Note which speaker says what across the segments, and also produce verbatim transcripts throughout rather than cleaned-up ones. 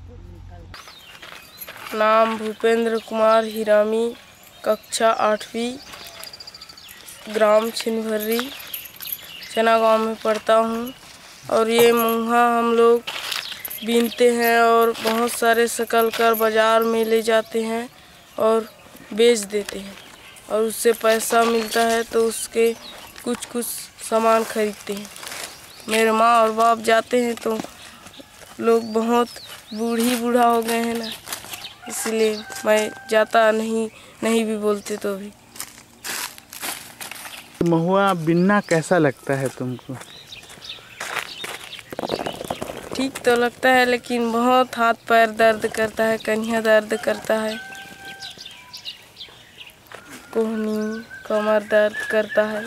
Speaker 1: नाम भूपेंद्र कुमार हिरामी, कक्षा आठवीं, ग्राम छिनभर्री, चना गांव में पढ़ता हूँ। और ये मुहा हम लोग बीनते हैं और बहुत सारे शकल कर बाज़ार में ले जाते हैं और बेच देते हैं और उससे पैसा मिलता है तो उसके कुछ कुछ सामान खरीदते हैं। मेरे माँ और बाप जाते हैं तो लोग बहुत बूढ़ी बूढ़ा हो गए हैं ना, इसलिए मैं जाता नहीं नहीं भी बोलते तो भी।
Speaker 2: महुआ बिनना कैसा लगता है तुमको?
Speaker 1: ठीक तो लगता है लेकिन बहुत हाथ पैर दर्द करता है, कन्हिया दर्द करता है, कोहनी कमर दर्द करता है।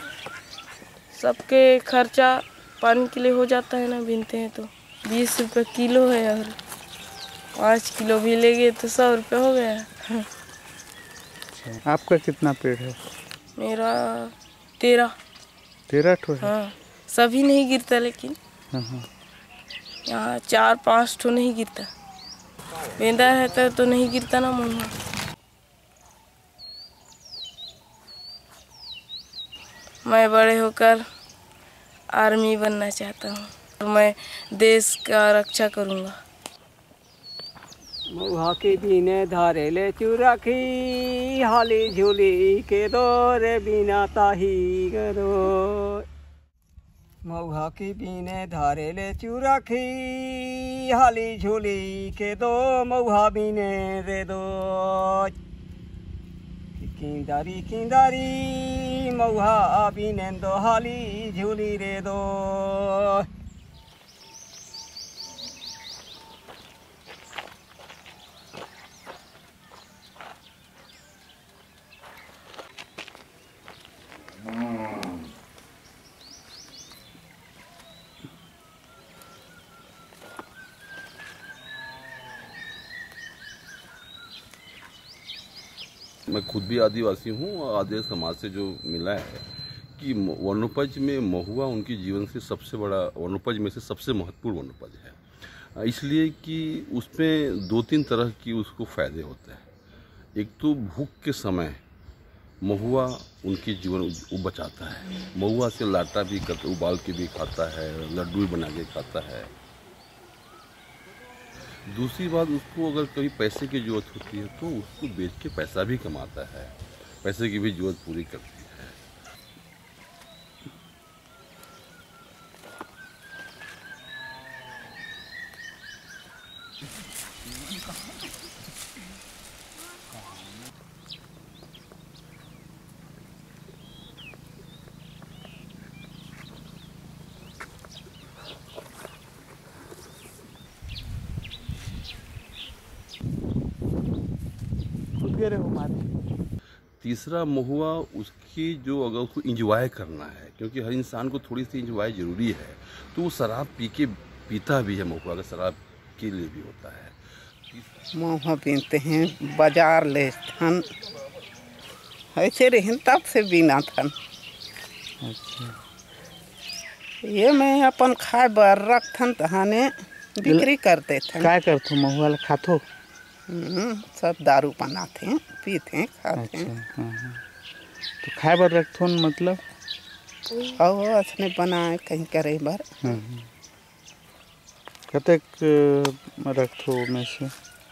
Speaker 1: सबके खर्चा पानी के लिए हो जाता है ना, बीनते हैं तो बीस रुपये किलो है और पाँच किलो भी लेंगे तो सौ रुपये हो गया।
Speaker 2: आपका कितना पेड़ है?
Speaker 1: मेरा तेरह
Speaker 2: तेरह ठो है।
Speaker 1: हाँ, सभी नहीं गिरता लेकिन
Speaker 2: हाँ हाँ।
Speaker 1: यहाँ चार पाँच ठो नहीं गिरता। बेंदा रहता है तो नहीं गिरता ना मुँह। मैं बड़े होकर आर्मी बनना चाहता हूँ तो मैं देश का रक्षा करूँगा।
Speaker 3: महुआ के बिने धारे ले चुराखी, हाली झूली के दौरे बिना ताही गरो। महुआ के बिने धारे ले चुराखी, हाली झूली के दो महुआ बिने रे दो। किंदारी किंदारी महुआ बिने दो, हाली झूली रे दो।
Speaker 4: मैं खुद भी आदिवासी हूँ और आदिवासी समाज से जो मिला है कि वनोपज में महुआ उनके जीवन से सबसे बड़ा, वनोपज में से सबसे महत्वपूर्ण वनोपज है, इसलिए कि उसमें दो तीन तरह की उसको फ़ायदे होते हैं। एक तो भूख के समय महुआ उनके जीवन बचाता है। महुआ से लाटा भी कर उबाल के भी खाता है, लड्डू भी बना के खाता है। दूसरी बात, उसको अगर कभी पैसे की ज़रूरत होती है तो उसको बेच के पैसा भी कमाता है, पैसे की भी ज़रूरत पूरी करती है। तीसरा महुआ उसकी जो, अगर उसको इंजॉय करना है, क्योंकि हर इंसान को थोड़ी सी इंजॉय ज़रूरी है, तो वो शराब पी के पीता भी है। महुआ का शराब के लिए भी होता है।
Speaker 5: महुआ पीते हैं, बाजार ले थन ऐसे रहन तब से बिना थन।
Speaker 2: अच्छा,
Speaker 5: ये मैं अपन खाए बर रखथन तहाने बिक्री करते थे।
Speaker 2: क्या करते महुआ खाथो?
Speaker 5: सब दारू बनाते पीते खाते।
Speaker 2: अच्छा, हाँ हाँ। तो खाए बर रखथो मतलब?
Speaker 5: और असने बनाए कहीं करे बर।
Speaker 2: कतेक रखथो में से?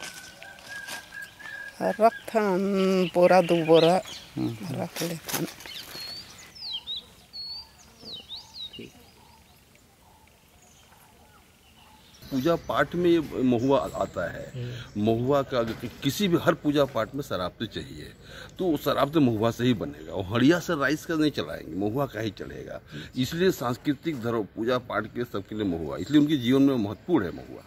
Speaker 5: रखथन बोरा दो बोरा रख लेथन।
Speaker 4: पूजा पाठ में ये महुआ आता है। महुआ का किसी भी, हर पूजा पाठ में शराब तो चाहिए, तो शराब तो महुआ से ही बनेगा। और हड़िया से राइस का नहीं चलाएंगे, महुआ का ही चलेगा। इसलिए सांस्कृतिक धर्म पूजा पाठ के सबके लिए महुआ, इसलिए उनके जीवन में महत्वपूर्ण है महुआ।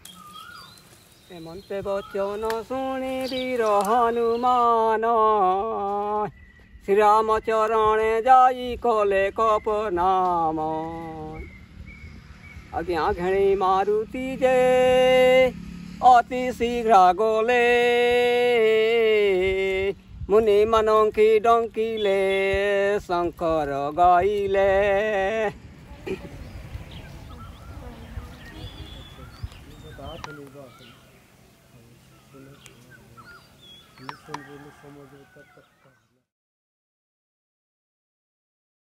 Speaker 3: मनते बचन सुनी वीर हनुमान, श्री राम चरण जाई कले कप नाम। आज्ञा घणी मारुति जे अति शीघ्र गोले, मुनि मनोंकी डंकीले शंकर गाइले।
Speaker 6: नहीं समझ नहीं समझ तब तक